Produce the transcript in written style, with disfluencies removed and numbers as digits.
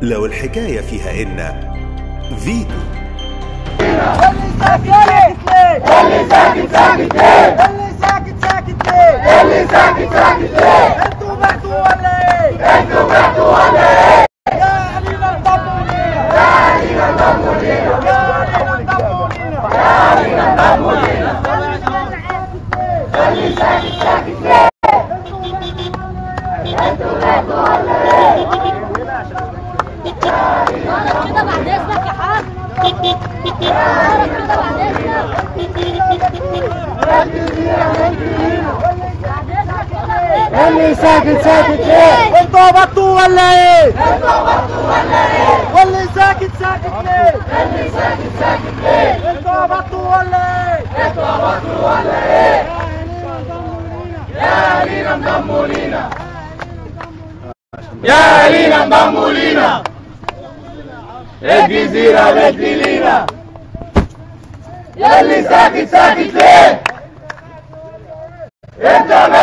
لو الحكاية فيها إن فيتو. اللي ساكت ليه؟ اللي ساكت ساكت ليه؟ اللي ساكت ساكت ليه؟ اللي ساكت ساكت ليه؟ انتوا بعتوا ولا ايه؟ انتوا بعتوا ولا ايه؟ يا علينا انضموا لينا، يا علينا انضموا لينا، يا علينا انضموا لينا، يا علينا انضموا لينا. اللي ساكت ساكت ليه؟ انتوا بعتوا ولا ايه؟ غلط كده بعد اذنك يا حاج. غلط كده بعد اذنك. اللي ساكت ساكت ليه؟ انتوا هبطتوا ولا ايه؟ انتوا هبطتوا ولا ايه؟ واللي ساكت ساكت ليه؟ اللي ساكت ساكت ليه؟ انتوا هبطتوا ولا ايه؟ انتوا هبطتوا ولا ايه؟ يا اهالينا انضموا لينا، يا اهالينا انضموا لينا، الجزيرة بدري لينا. يا اللي ساكت ساكت ليه؟ انت